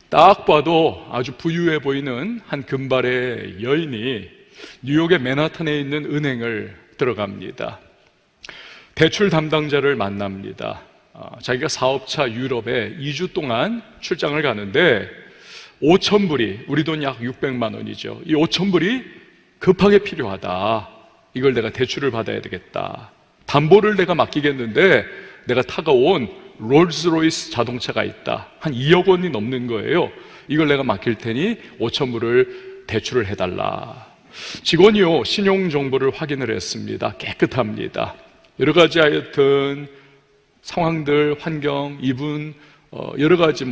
딱 봐도 아주 부유해 보이는 한 금발의 여인이 뉴욕의 맨하탄에 있는 은행을 들어갑니다. 대출 담당자를 만납니다. 자기가 사업차 유럽에 2주 동안 출장을 가는데 5,000불이, 우리 돈 약 600만 원이죠. 이 5,000불이 급하게 필요하다. 이걸 내가 대출을 받아야 되겠다. 담보를 내가 맡기겠는데 내가 타고 온 롤스로이스 자동차가 있다. 한 2억 원이 넘는 거예요. 이걸 내가 맡길 테니 5,000불을 대출을 해달라. 직원이요, 신용정보를 확인을 했습니다. 깨끗합니다. 여러 가지 하여튼 상황들, 환경, 이분, 여러 가지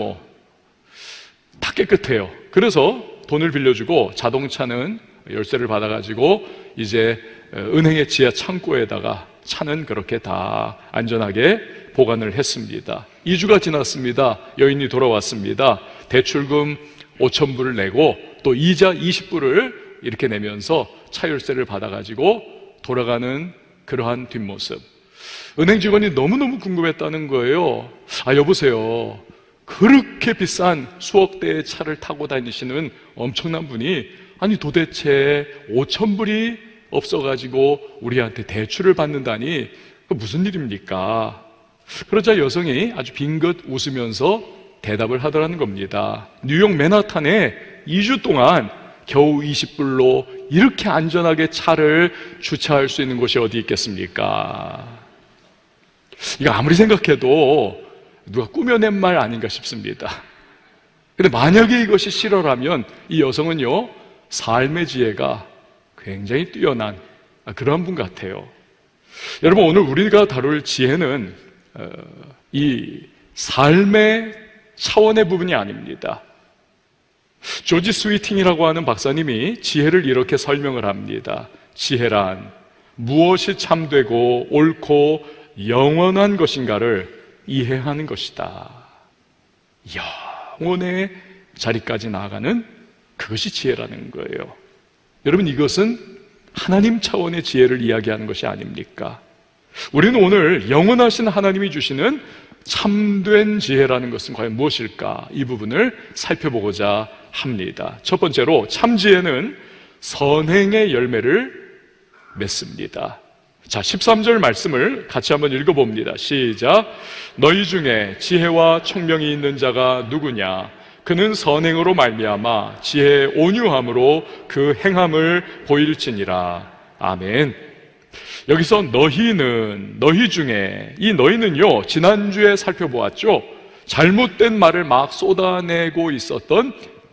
다 깨끗해요. 그래서 돈을 빌려주고 자동차는 열쇠를 받아가지고 이제 은행의 지하 창고에다가 차는 그렇게 다 안전하게 보관을 했습니다. 2주가 지났습니다. 여인이 돌아왔습니다. 대출금 5,000불을 내고 또 이자 20불을 이렇게 내면서 차 열쇠를 받아가지고 돌아가는 그러한 뒷모습. 은행 직원이 너무너무 궁금했다는 거예요. 여보세요, 그렇게 비싼 수억 대의 차를 타고 다니시는 엄청난 분이 도대체 5,000불이 없어가지고 우리한테 대출을 받는다니 그 무슨 일입니까? 그러자 여성이 아주 빙긋 웃으면서 대답을 하더라는 겁니다. 뉴욕 맨하탄에 2주 동안 겨우 20불로 이렇게 안전하게 차를 주차할 수 있는 곳이 어디 있겠습니까? 이거 아무리 생각해도 누가 꾸며낸 말 아닌가 싶습니다. 근데 만약에 이것이 실화라면 이 여성은요, 삶의 지혜가 굉장히 뛰어난 그런 분 같아요. 여러분, 오늘 우리가 다룰 지혜는 이 삶의 차원의 부분이 아닙니다. 조지 스위팅이라고 하는 박사님이 지혜를 이렇게 설명을 합니다. 지혜란 무엇이 참되고 옳고 영원한 것인가를 이해하는 것이다. 영혼의 자리까지 나아가는 그것이 지혜라는 거예요. 여러분, 이것은 하나님 차원의 지혜를 이야기하는 것이 아닙니까? 우리는 오늘 영원하신 하나님이 주시는 참된 지혜라는 것은 과연 무엇일까? 이 부분을 살펴보고자 합니다. 첫 번째로, 참지혜는 선행의 열매를 맺습니다. 자, 13절 말씀을 같이 한번 읽어봅니다. 시작. 너희 중에 지혜와 총명이 있는 자가 누구냐? 그는 선행으로 말미암아 지혜의 온유함으로 그 행함을 보일지니라. 아멘. 여기서 너희는, 너희 중에, 이 너희는요, 지난주에 살펴보았죠. 잘못된 말을 막 쏟아내고 있었던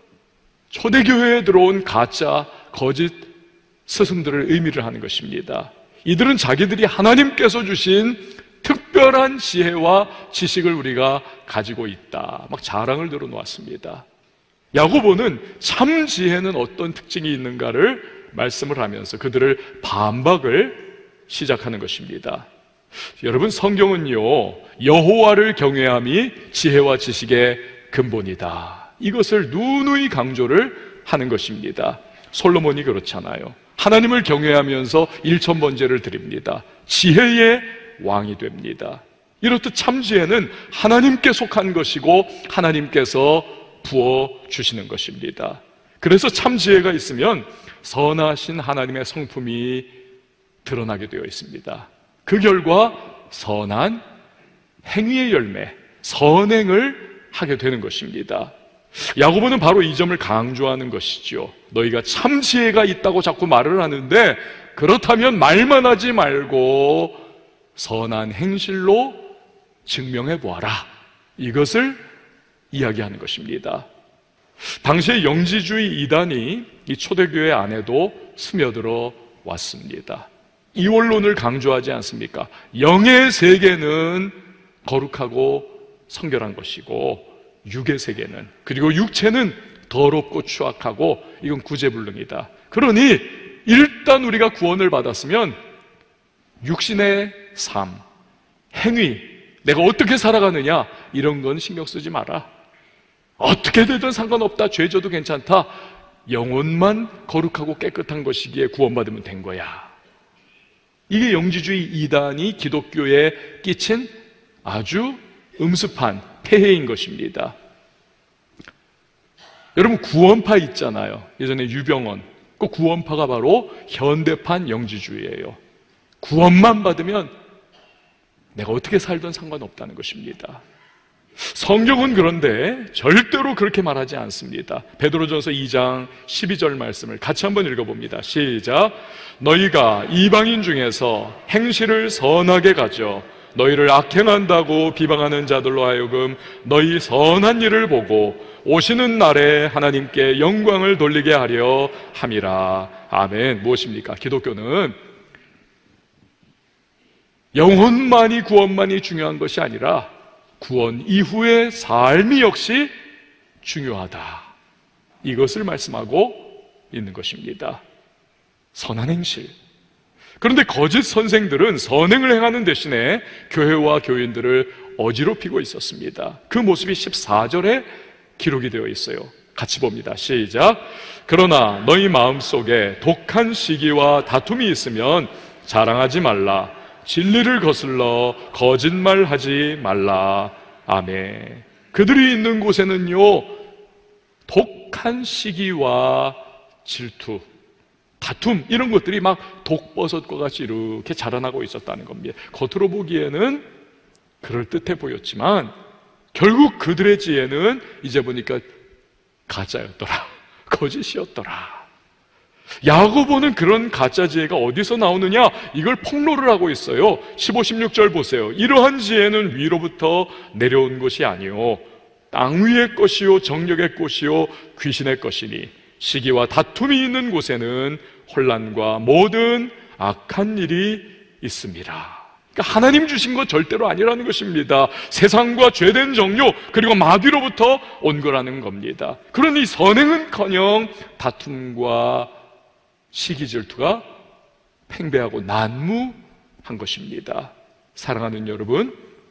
초대교회에 들어온 가짜 거짓 스승들을 의미를 하는 것입니다. 이들은 자기들이 하나님께서 주신 특별한 지혜와 지식을 우리가 가지고 있다, 막 자랑을 들어놓았습니다. 야고보는 참 지혜는 어떤 특징이 있는가를 말씀을 하면서 그들을 반박을 시작하는 것입니다. 여러분, 성경은요, 여호와를 경외함이 지혜와 지식의 근본이다, 이것을 누누이 강조를 하는 것입니다. 솔로몬이 그렇잖아요. 하나님을 경외하면서 일천번제를 드립니다. 지혜의 왕이 됩니다. 이렇듯 참지혜는 하나님께 속한 것이고 하나님께서 부어주시는 것입니다. 그래서 참지혜가 있으면 선하신 하나님의 성품이 드러나게 되어 있습니다. 그 결과 선한 행위의 열매, 선행을 하게 되는 것입니다. 야고보는 바로 이 점을 강조하는 것이죠. 너희가 참 지혜가 있다고 자꾸 말을 하는데, 그렇다면 말만 하지 말고 선한 행실로 증명해 보아라, 이것을 이야기하는 것입니다. 당시의 영지주의 이단이 이 초대교회 안에도 스며들어 왔습니다. 이원론을 강조하지 않습니까? 영의 세계는 거룩하고 성결한 것이고 육의 세계는, 그리고 육체는 더럽고 추악하고 이건 구제불능이다. 그러니 일단 우리가 구원을 받았으면 육신의 삶, 행위, 내가 어떻게 살아가느냐, 이런 건 신경 쓰지 마라. 어떻게 되든 상관없다, 죄 져도 괜찮다, 영혼만 거룩하고 깨끗한 것이기에 구원받으면 된 거야. 이게 영지주의 이단이 기독교에 끼친 아주 음습한 폐해인 것입니다. 여러분, 구원파 있잖아요. 예전에 유병원. 그 구원파가 바로 현대판 영지주의예요. 구원만 받으면 내가 어떻게 살든 상관없다는 것입니다. 성경은 그런데 절대로 그렇게 말하지 않습니다. 베드로전서 2장 12절 말씀을 같이 한번 읽어봅니다. 시작. 너희가 이방인 중에서 행실을 선하게 가져 너희를 악행한다고 비방하는 자들로 하여금 너희 선한 일을 보고 오시는 날에 하나님께 영광을 돌리게 하려 함이라. 아멘. 무엇입니까? 기독교는 영혼만이, 구원만이 중요한 것이 아니라 구원 이후의 삶이 역시 중요하다, 이것을 말씀하고 있는 것입니다. 선한 행실. 그런데 거짓 선생들은 선행을 행하는 대신에 교회와 교인들을 어지럽히고 있었습니다. 그 모습이 14절에 기록이 되어 있어요. 같이 봅니다. 시작. 그러나 너희 마음속에 독한 시기와 다툼이 있으면 자랑하지 말라. 진리를 거슬러 거짓말하지 말라. 아멘. 그들이 있는 곳에는요, 독한 시기와 질투, 다툼, 이런 것들이 막 독버섯과 같이 이렇게 자라나고 있었다는 겁니다. 겉으로 보기에는 그럴듯해 보였지만 결국 그들의 지혜는 이제 보니까 가짜였더라, 거짓이었더라. 야고보는 그런 가짜 지혜가 어디서 나오느냐, 이걸 폭로를 하고 있어요. 15, 16절 보세요. 이러한 지혜는 위로부터 내려온 것이 아니요 땅 위의 것이요 정력의 것이요 귀신의 것이니 시기와 다툼이 있는 곳에는 혼란과 모든 악한 일이 있습니다. 그러니까 하나님 주신 것 절대로 아니라는 것입니다. 세상과 죄된 정욕 그리고 마귀로부터 온 거라는 겁니다. 그러니 선행은커녕 다툼과 시기 질투가 팽배하고 난무한 것입니다. 사랑하는 여러분,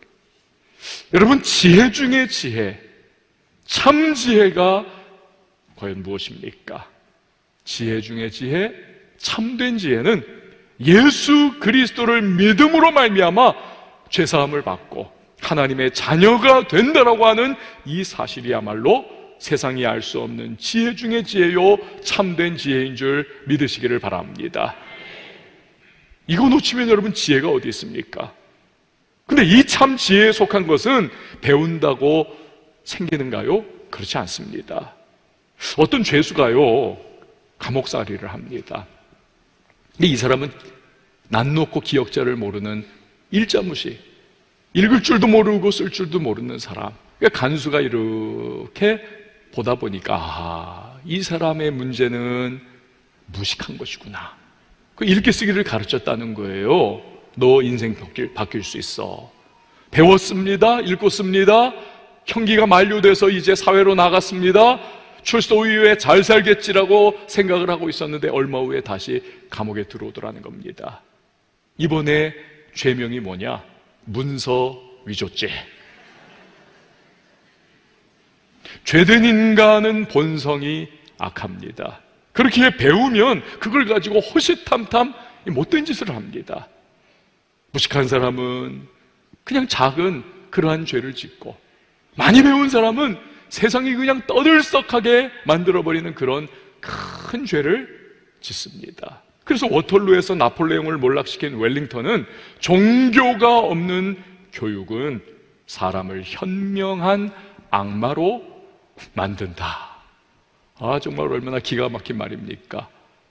지혜 중에 지혜, 참 지혜가 과연 무엇입니까? 지혜 중에 지혜, 참된 지혜는 예수 그리스도를 믿음으로 말미암아 죄사함을 받고 하나님의 자녀가 된다라고 하는 이 사실이야말로 세상이 알 수 없는 지혜 중의 지혜요 참된 지혜인 줄 믿으시기를 바랍니다. 이거 놓치면 여러분 지혜가 어디 있습니까? 근데 이 참 지혜에 속한 것은 배운다고 생기는가요? 그렇지 않습니다. 어떤 죄수가요 감옥살이를 합니다. 근데 이 사람은 난 놓고 기억자를 모르는 일자무시, 읽을 줄도 모르고 쓸 줄도 모르는 사람. 그러니까 간수가 이렇게 보다 보니까 이 사람의 문제는 무식한 것이구나. 그 읽기 쓰기를 가르쳤다는 거예요. 너 인생 바뀔 수 있어. 배웠습니다. 읽고 씁니다. 형기가 만료돼서 이제 사회로 나갔습니다. 출소 이후에 잘 살겠지라고 생각을 하고 있었는데 얼마 후에 다시 감옥에 들어오더라는 겁니다. 이번에 죄명이 뭐냐? 문서 위조죄. 죄된 인간은 본성이 악합니다. 그렇게 배우면 그걸 가지고 호시탐탐 못된 짓을 합니다. 무식한 사람은 그냥 작은 그러한 죄를 짓고, 많이 배운 사람은 세상이 그냥 떠들썩하게 만들어버리는 그런 큰 죄를 짓습니다. 그래서 워털루에서 나폴레옹을 몰락시킨 웰링턴은 종교가 없는 교육은 사람을 현명한 악마로 만든다. 정말 얼마나 기가 막힌 말입니까?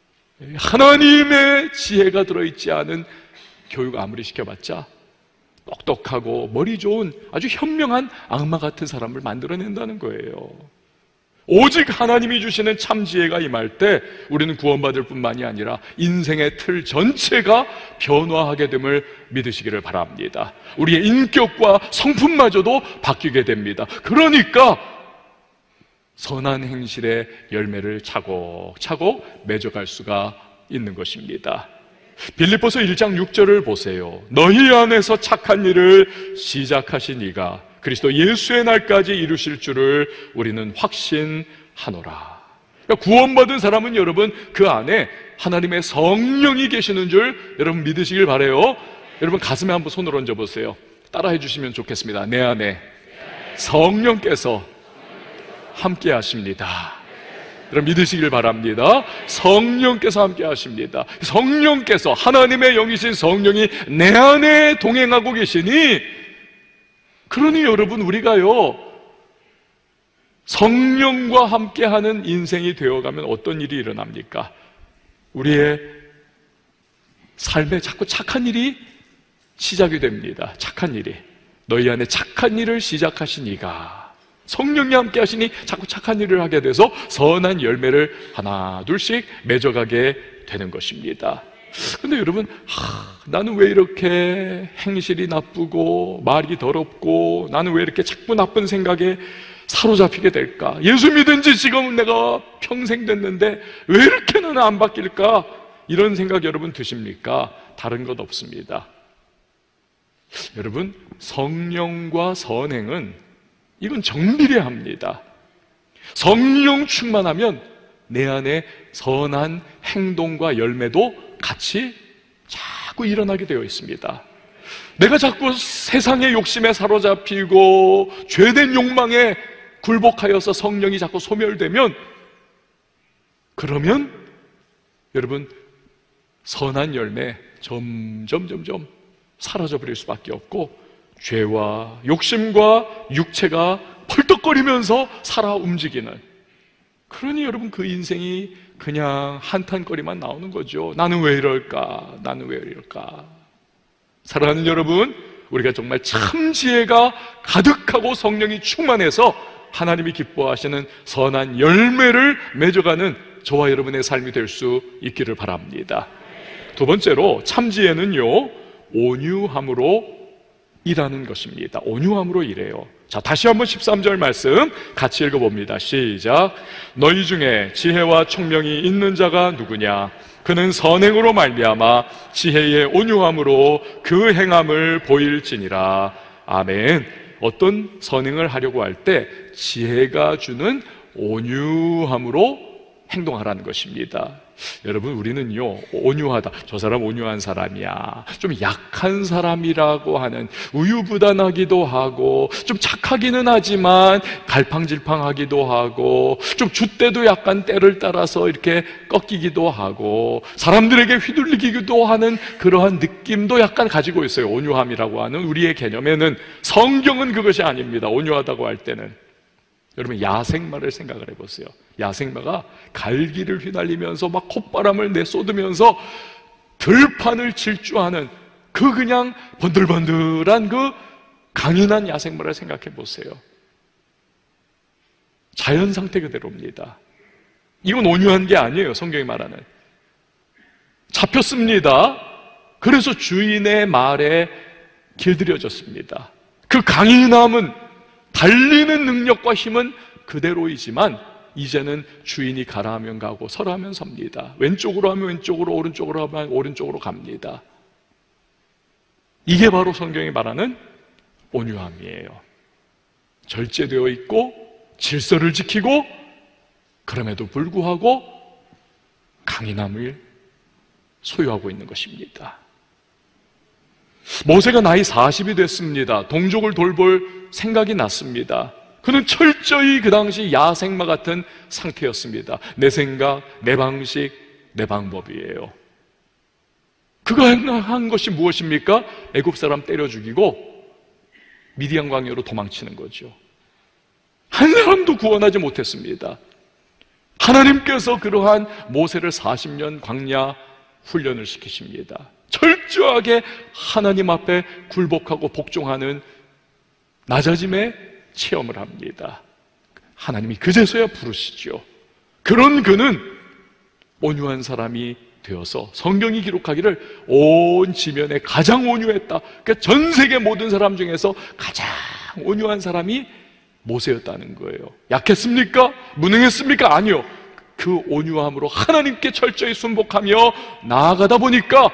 하나님의 지혜가 들어있지 않은 교육 아무리 시켜봤자 똑똑하고 머리 좋은 아주 현명한 악마 같은 사람을 만들어낸다는 거예요. 오직 하나님이 주시는 참 지혜가 임할 때 우리는 구원받을 뿐만이 아니라 인생의 틀 전체가 변화하게 됨을 믿으시기를 바랍니다. 우리의 인격과 성품마저도 바뀌게 됩니다. 그러니까 선한 행실의 열매를 차곡차곡 맺어갈 수가 있는 것입니다. 빌립보서 1장 6절을 보세요. 너희 안에서 착한 일을 시작하신 이가 그리스도 예수의 날까지 이루실 줄을 우리는 확신하노라. 그러니까 구원받은 사람은 여러분 그 안에 하나님의 성령이 계시는 줄 여러분 믿으시길 바라요. 여러분 가슴에 한번 손을 얹어 보세요. 따라해 주시면 좋겠습니다. 내 안에 성령께서 함께 하십니다. 여러분 믿으시길 바랍니다. 성령께서 함께 하십니다. 성령께서, 하나님의 영이신 성령이 내 안에 동행하고 계시니, 그러니 여러분 우리가요 성령과 함께하는 인생이 되어가면 어떤 일이 일어납니까? 우리의 삶에 자꾸 착한 일이 시작이 됩니다. 착한 일이. 너희 안에 착한 일을 시작하신 이가, 성령이 함께 하시니 자꾸 착한 일을 하게 돼서 선한 열매를 하나 둘씩 맺어가게 되는 것입니다. 근데 여러분, 나는 왜 이렇게 행실이 나쁘고 말이 더럽고 나는 왜 이렇게 자꾸 나쁜 생각에 사로잡히게 될까? 예수 믿은 지 지금 내가 평생 됐는데 왜 이렇게 나는 안 바뀔까? 이런 생각 여러분 드십니까? 다른 것 없습니다. 여러분, 성령과 선행은 이건 정비례합니다. 성령 충만하면 내 안에 선한 행동과 열매도 같이 자꾸 일어나게 되어 있습니다. 내가 자꾸 세상의 욕심에 사로잡히고 죄된 욕망에 굴복하여서 성령이 자꾸 소멸되면, 그러면 여러분 선한 열매 점점 사라져 버릴 수밖에 없고, 죄와 욕심과 육체가 펄떡거리면서 살아 움직이는, 그러니 여러분 그 인생이 그냥 한탄거리만 나오는 거죠. 나는 왜 이럴까? 나는 왜 이럴까? 사랑하는 여러분, 우리가 정말 참 지혜가 가득하고 성령이 충만해서 하나님이 기뻐하시는 선한 열매를 맺어가는 저와 여러분의 삶이 될 수 있기를 바랍니다. 두 번째로, 참지혜는요 온유함으로 일하는 것입니다. 온유함으로 일해요. 자, 다시 한번 13절 말씀 같이 읽어봅니다. 시작. 너희 중에 지혜와 총명이 있는 자가 누구냐? 그는 선행으로 말미암아 지혜의 온유함으로 그 행함을 보일지니라. 아멘. 어떤 선행을 하려고 할 때 지혜가 주는 온유함으로 행동하라는 것입니다. 여러분, 우리는요 온유하다, 저 사람 온유한 사람이야, 좀 약한 사람이라고 하는, 우유부단하기도 하고 좀 착하기는 하지만 갈팡질팡하기도 하고 좀 줏대도 약간 때를 따라서 이렇게 꺾이기도 하고 사람들에게 휘둘리기도 하는 그러한 느낌도 약간 가지고 있어요. 온유함이라고 하는 우리의 개념에는. 성경은 그것이 아닙니다. 온유하다고 할 때는 여러분 야생마를 생각을 해보세요. 야생마가 갈기를 휘날리면서 막 콧바람을 내쏟으면서 들판을 질주하는 그 그냥 번들번들한 그 강인한 야생마를 생각해 보세요. 자연 상태 그대로입니다. 이건 온유한 게 아니에요. 성경이 말하는. 잡혔습니다. 그래서 주인의 말에 길들여졌습니다. 그 강인함은, 달리는 능력과 힘은 그대로이지만 이제는 주인이 가라 하면 가고 서라 하면 섭니다. 왼쪽으로 하면 왼쪽으로, 오른쪽으로 하면 오른쪽으로 갑니다. 이게 바로 성경이 말하는 온유함이에요. 절제되어 있고 질서를 지키고 그럼에도 불구하고 강인함을 소유하고 있는 것입니다. 모세가 나이 40이 됐습니다. 동족을 돌볼 생각이 났습니다. 그는 철저히 그 당시 야생마 같은 상태였습니다. 내 생각, 내 방식, 내 방법이에요. 그가 한 것이 무엇입니까? 애굽 사람 때려 죽이고 미디안 광야로 도망치는 거죠. 한 사람도 구원하지 못했습니다. 하나님께서 그러한 모세를 40년 광야 훈련을 시키십니다. 철저하게 하나님 앞에 굴복하고 복종하는 낮아짐의 체험을 합니다. 하나님이 그제서야 부르시죠. 그런 그는 온유한 사람이 되어서 성경이 기록하기를 온 지면에 가장 온유했다. 그러니까 전 세계 모든 사람 중에서 가장 온유한 사람이 모세였다는 거예요. 약했습니까? 무능했습니까? 아니요. 그 온유함으로 하나님께 철저히 순복하며 나아가다 보니까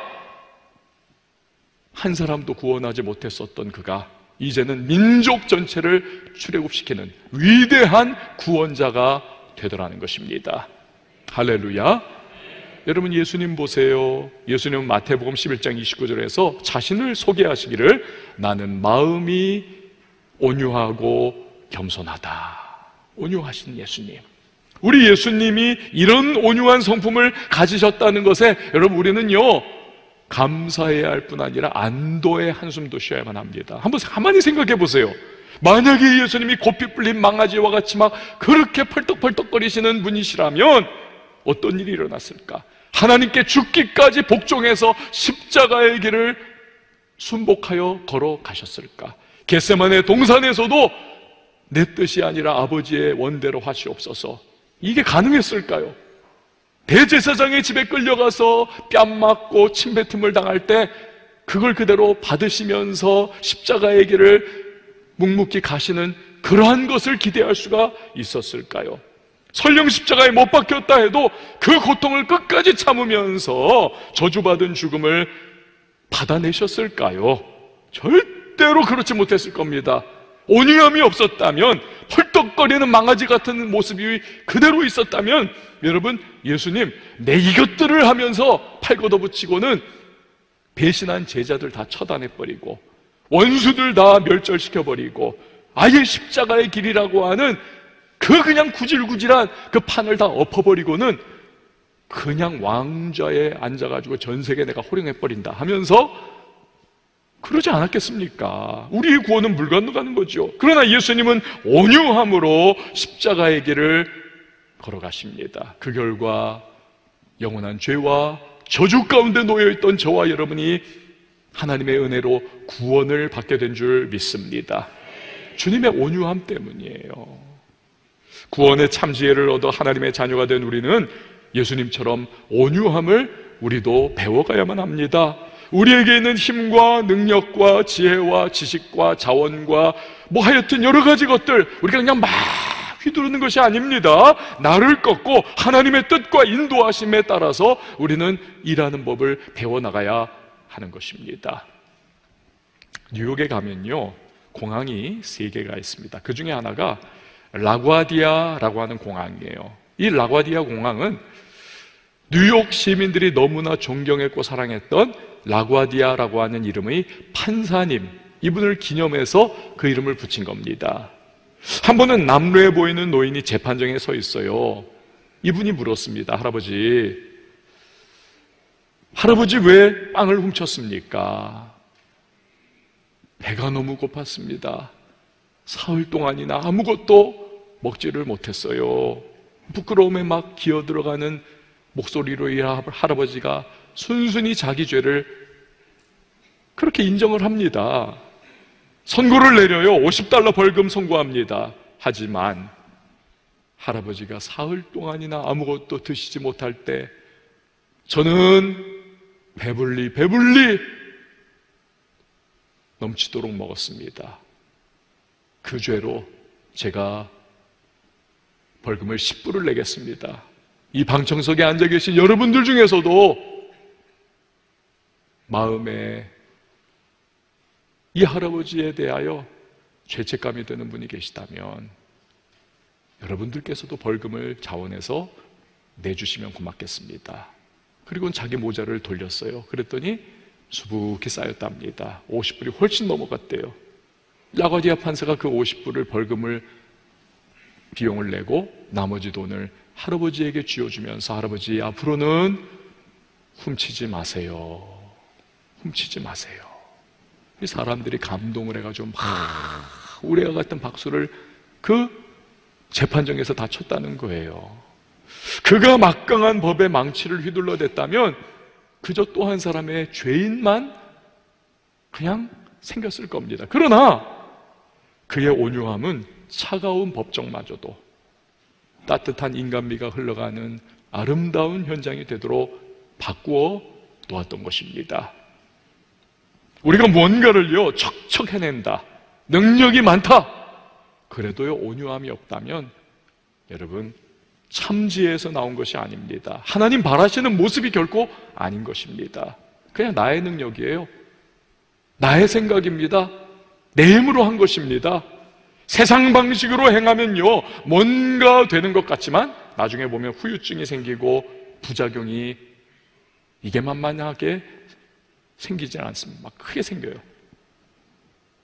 한 사람도 구원하지 못했었던 그가 이제는 민족 전체를 출애굽시키는 위대한 구원자가 되더라는 것입니다. 할렐루야. 여러분, 예수님 보세요. 예수님은 마태복음 11장 29절에서 자신을 소개하시기를 나는 마음이 온유하고 겸손하다. 온유하신 예수님. 우리 예수님이 이런 온유한 성품을 가지셨다는 것에 여러분 우리는요 감사해야 할 뿐 아니라 안도의 한숨도 쉬어야만 합니다. 한번 가만히 생각해 보세요. 만약에 예수님이 고삐 뿔린 망아지와 같이 막 그렇게 펄떡펄떡거리시는 분이시라면 어떤 일이 일어났을까? 하나님께 죽기까지 복종해서 십자가의 길을 순복하여 걸어가셨을까? 겟세마네 동산에서도 내 뜻이 아니라 아버지의 원대로 하시옵소서, 이게 가능했을까요? 대제사장의 집에 끌려가서 뺨 맞고 침뱉음을 당할 때 그걸 그대로 받으시면서 십자가의 길을 묵묵히 가시는 그러한 것을 기대할 수가 있었을까요? 설령 십자가에 못 박혔다 해도 그 고통을 끝까지 참으면서 저주받은 죽음을 받아내셨을까요? 절대로 그렇지 못했을 겁니다. 온유함이 없었다면, 펄떡거리는 망아지 같은 모습이 그대로 있었다면, 여러분, 예수님 내 이것들을 하면서 팔 걷어붙이고는 배신한 제자들 다 처단해버리고 원수들 다 멸절시켜버리고 아예 십자가의 길이라고 하는 그냥 구질구질한 그 판을 다 엎어버리고는 그냥 왕좌에 앉아가지고 전 세계 내가 호령해버린다 하면서 그러지 않았겠습니까? 우리의 구원은 물 건너가는 거죠. 그러나 예수님은 온유함으로 십자가의 길을 걸어가십니다. 그 결과 영원한 죄와 저주 가운데 놓여있던 저와 여러분이 하나님의 은혜로 구원을 받게 된 줄 믿습니다. 주님의 온유함 때문이에요. 구원의 참지혜를 얻어 하나님의 자녀가 된 우리는 예수님처럼 온유함을 우리도 배워가야만 합니다. 우리에게 있는 힘과 능력과 지혜와 지식과 자원과 하여튼 여러 가지 것들 우리가 그냥 막 휘두르는 것이 아닙니다. 나를 꺾고 하나님의 뜻과 인도하심에 따라서 우리는 일하는 법을 배워나가야 하는 것입니다. 뉴욕에 가면요 공항이 3개가 있습니다. 그 중에 하나가 라과디아라고 하는 공항이에요. 이 라과디아 공항은 뉴욕 시민들이 너무나 존경했고 사랑했던 라과디아라고 하는 이름의 판사님, 이분을 기념해서 그 이름을 붙인 겁니다. 한 번은 남루해 보이는 노인이 재판정에 서 있어요. 이분이 물었습니다. 할아버지 왜 빵을 훔쳤습니까? 배가 너무 고팠습니다. 사흘 동안이나 아무것도 먹지를 못했어요. 부끄러움에 막 기어들어가는 목소리로 이 할아버지가 순순히 자기 죄를 그렇게 인정을 합니다. 선고를 내려요. $50 벌금 선고합니다. 하지만 할아버지가 사흘 동안이나 아무것도 드시지 못할 때 저는 배불리 넘치도록 먹었습니다. 그 죄로 제가 벌금을 10불을 내겠습니다. 이 방청석에 앉아 계신 여러분들 중에서도 마음에 이 할아버지에 대하여 죄책감이 드는 분이 계시다면 여러분들께서도 벌금을 자원해서 내주시면 고맙겠습니다. 그리고 자기 모자를 돌렸어요. 그랬더니 수북히 쌓였답니다. 50불이 훨씬 넘어갔대요. 라과디아 판사가 그 50불을 벌금을 비용을 내고 나머지 돈을 할아버지에게 쥐어주면서 할아버지 앞으로는 훔치지 마세요. 훔치지 마세요. 이 사람들이 감동을 해가지고 막 우레와 같은 박수를 그 재판정에서 다 쳤다는 거예요. 그가 막강한 법의 망치를 휘둘러댔다면 그저 또 한 사람의 죄인만 그냥 생겼을 겁니다. 그러나 그의 온유함은 차가운 법정마저도 따뜻한 인간미가 흘러가는 아름다운 현장이 되도록 바꾸어 놓았던 것입니다. 우리가 뭔가를요 척척 해낸다, 능력이 많다, 그래도요 온유함이 없다면 여러분 참지에서 나온 것이 아닙니다. 하나님 바라시는 모습이 결코 아닌 것입니다. 그냥 나의 능력이에요. 나의 생각입니다. 내 힘으로 한 것입니다. 세상 방식으로 행하면요 뭔가 되는 것 같지만 나중에 보면 후유증이 생기고 부작용이 이게 만만하게 생기지 않습니다. 막 크게 생겨요.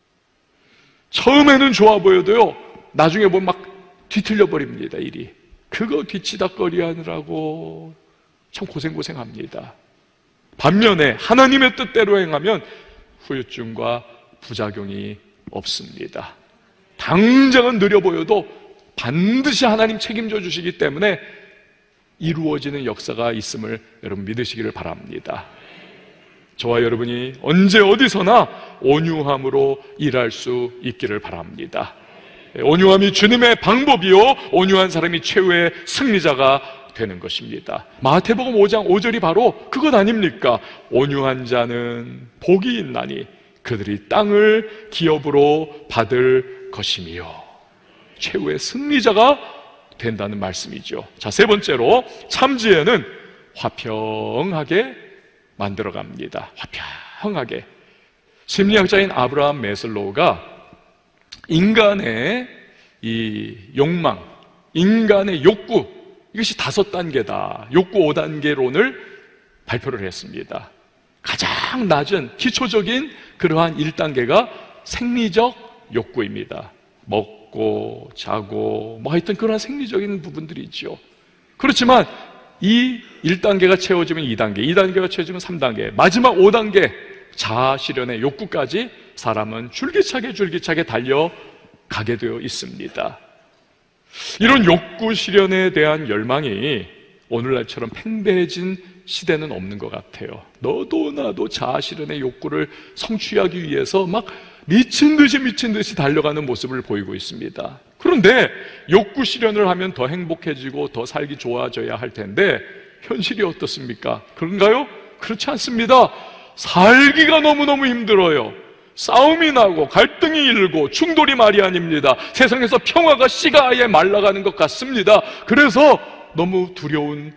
처음에는 좋아 보여도요 나중에 보면 막 뒤틀려 버립니다. 일이 그거 뒤치다꺼리 하느라고 참 고생합니다. 반면에 하나님의 뜻대로 행하면 후유증과 부작용이 없습니다. 당장은 느려 보여도 반드시 하나님 책임져 주시기 때문에 이루어지는 역사가 있음을 여러분 믿으시기를 바랍니다. 저와 여러분이 언제 어디서나 온유함으로 일할 수 있기를 바랍니다. 온유함이 주님의 방법이요, 온유한 사람이 최후의 승리자가 되는 것입니다. 마태복음 5장 5절이 바로 그것 아닙니까? 온유한 자는 복이 있나니 그들이 땅을 기업으로 받을 것이며, 최후의 승리자가 된다는 말씀이죠. 자, 세 번째로 참지혜는 화평하게 만들어갑니다. 화평하게. 심리학자인 아브라함 메슬로우가 인간의 이 욕망, 인간의 욕구, 이것이 5단계다, 욕구 5단계론을 발표를 했습니다. 가장 낮은 기초적인 그러한 1단계가 생리적 욕구입니다. 먹고 자고 뭐 하여튼 그런 생리적인 부분들이 있죠. 그렇지만 이 1단계가 채워지면 2단계, 2단계가 채워지면 3단계, 마지막 5단계 자아실현의 욕구까지 사람은 줄기차게 달려가게 되어 있습니다. 이런 욕구 실현에 대한 열망이 오늘날처럼 팽배해진 시대는 없는 것 같아요. 너도 나도 자아실현의 욕구를 성취하기 위해서 막 미친 듯이 달려가는 모습을 보이고 있습니다. 그런데 욕구 실현을 하면 더 행복해지고 더 살기 좋아져야 할 텐데 현실이 어떻습니까? 그런가요? 그렇지 않습니다. 살기가 너무너무 힘들어요. 싸움이 나고 갈등이 일고 충돌이 말이 아닙니다. 세상에서 평화가 씨가 아예 말라가는 것 같습니다. 그래서 너무 두려운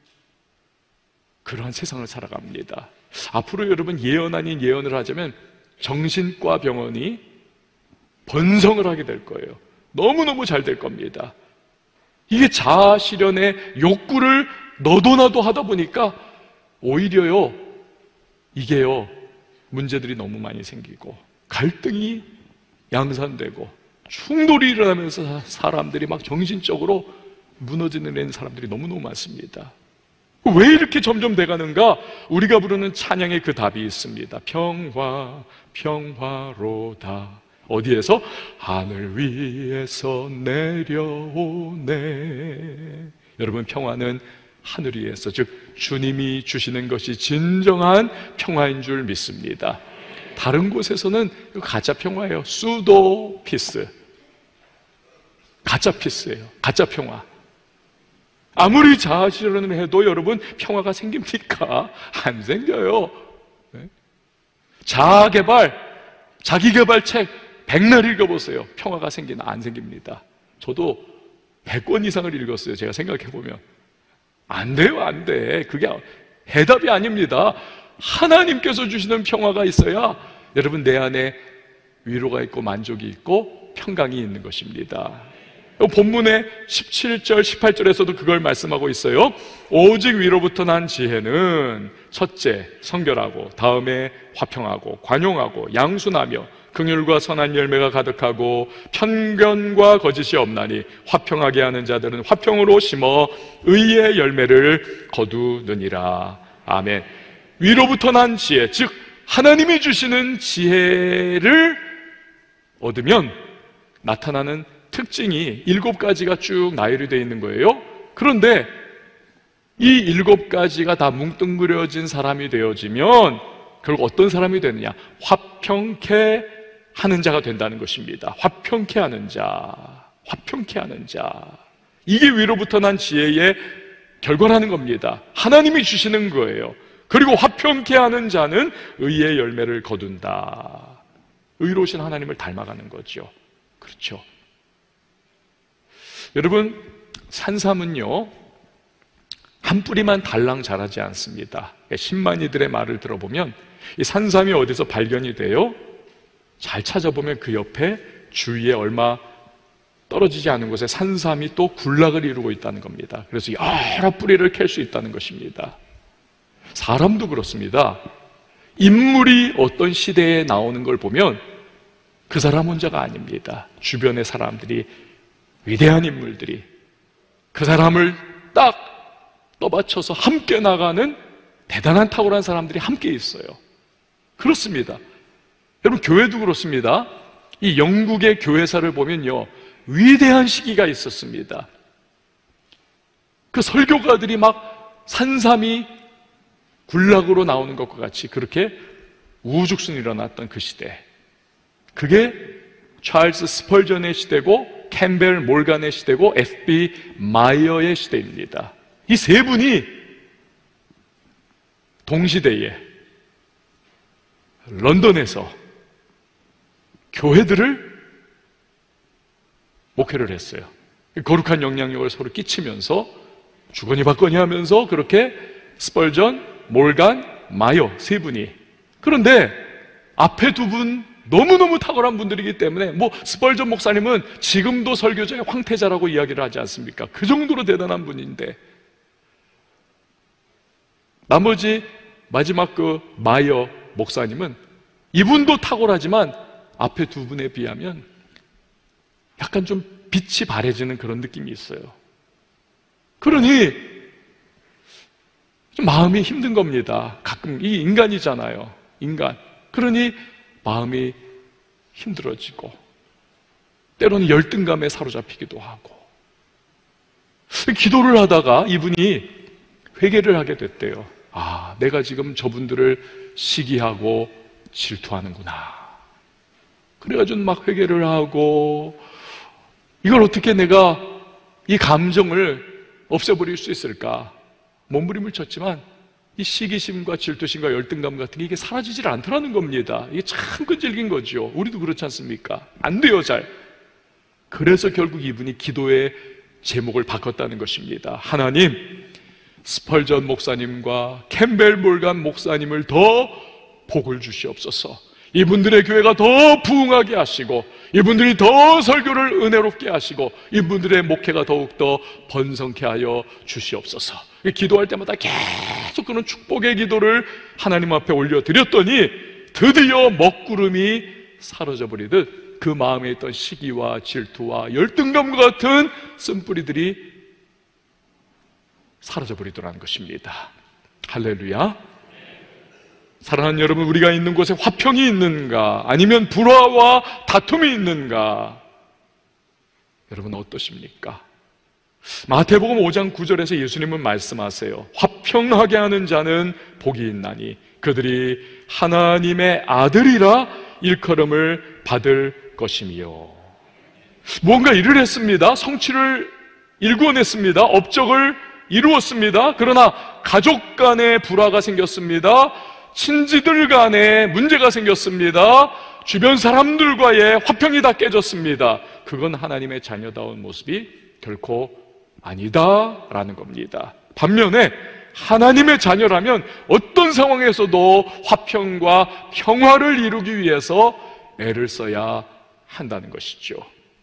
그러한 세상을 살아갑니다. 앞으로 여러분 예언 아닌 예언을 하자면 정신과 병원이 번성을 하게 될 거예요. 너무너무 잘 될 겁니다. 이게 자아 실현의 욕구를 너도 나도 하다 보니까 오히려요, 이게요, 문제들이 너무 많이 생기고 갈등이 양산되고 충돌이 일어나면서 사람들이 막 정신적으로 무너지는 사람들이 너무너무 많습니다. 왜 이렇게 점점 돼가는가? 우리가 부르는 찬양의 그 답이 있습니다. 평화, 평화로다. 어디에서? 하늘 위에서 내려오네. 여러분, 평화는 하늘 위에서, 즉 주님이 주시는 것이 진정한 평화인 줄 믿습니다. 다른 곳에서는 가짜 평화예요. 수도 피스, 가짜 피스예요. 가짜 평화. 아무리 자아 실현을 해도 여러분 평화가 생깁니까? 안 생겨요. 자아개발, 자기개발책 100날 읽어보세요. 평화가 생기나? 안 생깁니다. 저도 100권 이상을 읽었어요. 제가 생각해보면 안 돼요. 안 돼. 그게 해답이 아닙니다. 하나님께서 주시는 평화가 있어야 여러분 내 안에 위로가 있고 만족이 있고 평강이 있는 것입니다. 본문의 17절, 18절에서도 그걸 말씀하고 있어요. 오직 위로부터 난 지혜는 첫째, 성결하고, 다음에 화평하고, 관용하고, 양순하며 긍휼과 선한 열매가 가득하고 편견과 거짓이 없나니 화평하게 하는 자들은 화평으로 심어 의의 열매를 거두느니라. 아멘. 위로부터 난 지혜, 즉 하나님이 주시는 지혜를 얻으면 나타나는 특징이 7가지가 쭉 나열이 되어 있는 거예요. 그런데 이 7가지가 다 뭉뚱그려진 사람이 되어지면 결국 어떤 사람이 되느냐? 화평케 하는 자가 된다는 것입니다. 화평케 하는 자, 화평케 하는 자. 이게 위로부터 난 지혜의 결과라는 겁니다. 하나님이 주시는 거예요. 그리고 화평케 하는 자는 의의 열매를 거둔다. 의로우신 하나님을 닮아가는 거죠. 그렇죠. 여러분, 산삼은요 한 뿌리만 달랑 자라지 않습니다. 신만이들의 말을 들어보면 이 산삼이 어디서 발견이 돼요? 잘 찾아보면 그 옆에 주위에 얼마 떨어지지 않은 곳에 산삼이 또 군락을 이루고 있다는 겁니다. 그래서 여러 뿌리를 캘 수 있다는 것입니다. 사람도 그렇습니다. 인물이 어떤 시대에 나오는 걸 보면 그 사람 혼자가 아닙니다. 주변의 사람들이, 위대한 인물들이 그 사람을 딱 떠받쳐서 함께 나가는 대단한 탁월한 사람들이 함께 있어요. 그렇습니다. 여러분, 교회도 그렇습니다. 이 영국의 교회사를 보면요, 위대한 시기가 있었습니다. 그 설교가들이 막 산삼이 군락으로 나오는 것과 같이 그렇게 우후죽순이 일어났던 그 시대, 그게 찰스 스펄전의 시대고 캠벨 몰간의 시대고 F.B. 마이어의 시대입니다. 이 세 분이 동시대에 런던에서 교회들을 목회를 했어요. 거룩한 영향력을 서로 끼치면서 주거니 받거니 하면서 그렇게 스펄전, 몰간, 마이어 세 분이. 그런데 앞에 두 분 너무너무 탁월한 분들이기 때문에 스펄전 목사님은 지금도 설교자의 황태자라고 이야기를 하지 않습니까? 그 정도로 대단한 분인데, 나머지 마지막 그 마이어 목사님은 이분도 탁월하지만 앞에 두 분에 비하면 약간 좀 빛이 바래지는 그런 느낌이 있어요. 그러니 좀 마음이 힘든 겁니다. 가끔 이 인간이잖아요. 인간. 그러니 마음이 힘들어지고 때로는 열등감에 사로잡히기도 하고, 기도를 하다가 이분이 회개를 하게 됐대요. 아, 내가 지금 저분들을 시기하고 질투하는구나. 그래가지고 막 회개를 하고, 이걸 어떻게 내가 이 감정을 없애버릴 수 있을까? 몸부림을 쳤지만 이 시기심과 질투심과 열등감 같은 게 이게 사라지질 않더라는 겁니다. 이게 참 끈질긴 거죠. 우리도 그렇지 않습니까? 안 돼요, 잘. 그래서 결국 이분이 기도의 제목을 바꿨다는 것입니다. 하나님, 스펄전 목사님과 캠벨 몰간 목사님을 더 복을 주시옵소서. 이분들의 교회가 더 부흥하게 하시고, 이분들이 더 설교를 은혜롭게 하시고, 이분들의 목회가 더욱더 번성케 하여 주시옵소서. 기도할 때마다 계속 그런 축복의 기도를 하나님 앞에 올려드렸더니 드디어 먹구름이 사라져 버리듯 그 마음에 있던 시기와 질투와 열등감과 같은 쓴뿌리들이 사라져 버리더라는 것입니다. 할렐루야. 사랑하는 여러분, 우리가 있는 곳에 화평이 있는가, 아니면 불화와 다툼이 있는가? 여러분 어떠십니까? 마태복음 5장 9절에서 예수님은 말씀하세요. 화평하게 하는 자는 복이 있나니 그들이 하나님의 아들이라 일컬음을 받을 것이며. 뭔가 일을 했습니다. 성취를 일구어냈습니다. 업적을 이루었습니다. 그러나 가족 간에 불화가 생겼습니다. 친지들 간에 문제가 생겼습니다. 주변 사람들과의 화평이 다 깨졌습니다. 그건 하나님의 자녀다운 모습이 결코 아니다라는 겁니다. 반면에 하나님의 자녀라면 어떤 상황에서도 화평과 평화를 이루기 위해서 애를 써야 한다는 것이죠.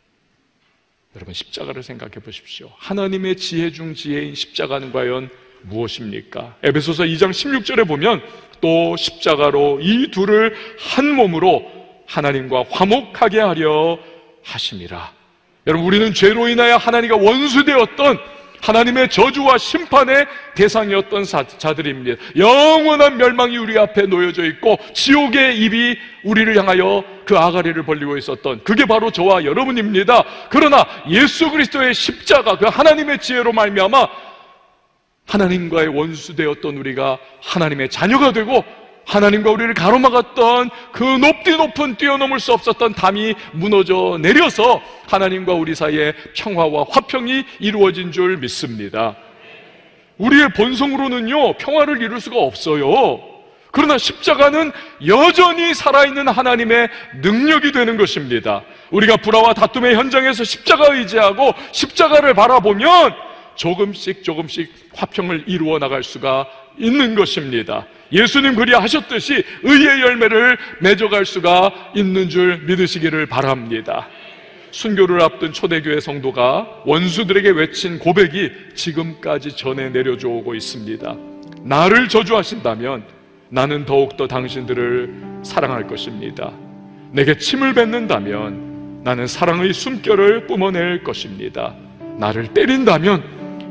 여러분, 십자가를 생각해 보십시오. 하나님의 지혜 중 지혜인 십자가는 과연 무엇입니까? 에베소서 2장 16절에 보면 또 십자가로 이 둘을 한 몸으로 하나님과 화목하게 하려 하심이라. 여러분, 우리는 죄로 인하여 하나님과 원수되었던, 하나님의 저주와 심판의 대상이었던 자들입니다. 영원한 멸망이 우리 앞에 놓여져 있고 지옥의 입이 우리를 향하여 그 아가리를 벌리고 있었던, 그게 바로 저와 여러분입니다. 그러나 예수 그리스도의 십자가, 그 하나님의 지혜로 말미암아 하나님과의 원수되었던 우리가 하나님의 자녀가 되고, 하나님과 우리를 가로막았던 그 높디 높은 뛰어넘을 수 없었던 담이 무너져 내려서 하나님과 우리 사이에 평화와 화평이 이루어진 줄 믿습니다. 우리의 본성으로는요, 평화를 이룰 수가 없어요. 그러나 십자가는 여전히 살아있는 하나님의 능력이 되는 것입니다. 우리가 불화와 다툼의 현장에서 십자가 의지하고 십자가를 바라보면 조금씩 화평을 이루어 나갈 수가 있는 것입니다. 예수님 그리하셨듯이 의의 열매를 맺어갈 수가 있는 줄 믿으시기를 바랍니다. 순교를 앞둔 초대교회 성도가 원수들에게 외친 고백이 지금까지 전해 내려져 오고 있습니다. 나를 저주하신다면 나는 더욱더 당신들을 사랑할 것입니다. 내게 침을 뱉는다면 나는 사랑의 숨결을 뿜어낼 것입니다. 나를 때린다면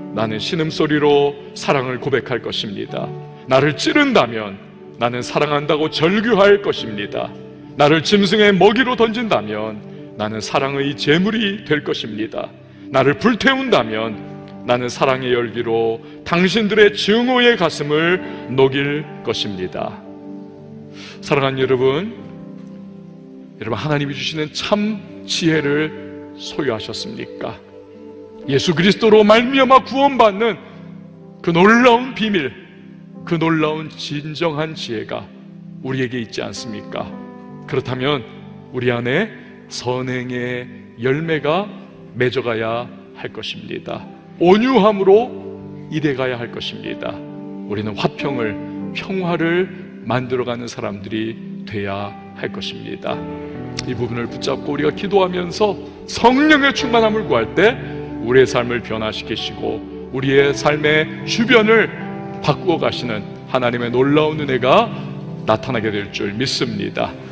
나는 신음소리로 사랑을 고백할 것입니다. 나를 찌른다면 나는 사랑한다고 절규할 것입니다. 나를 짐승의 먹이로 던진다면 나는 사랑의 제물이 될 것입니다. 나를 불태운다면 나는 사랑의 열기로 당신들의 증오의 가슴을 녹일 것입니다. 사랑하는 여러분, 하나님이 주시는 참 지혜를 소유하셨습니까? 예수 그리스도로 말미암아 구원받는 그 놀라운 비밀, 그 놀라운 진정한 지혜가 우리에게 있지 않습니까? 그렇다면 우리 안에 선행의 열매가 맺어가야 할 것입니다. 온유함으로 일해가야 할 것입니다. 우리는 화평을, 평화를 만들어가는 사람들이 돼야 할 것입니다. 이 부분을 붙잡고 우리가 기도하면서 성령의 충만함을 구할 때 우리의 삶을 변화시키시고 우리의 삶의 주변을 바꾸어 가시는 하나님의 놀라운 은혜가 나타나게 될 줄 믿습니다.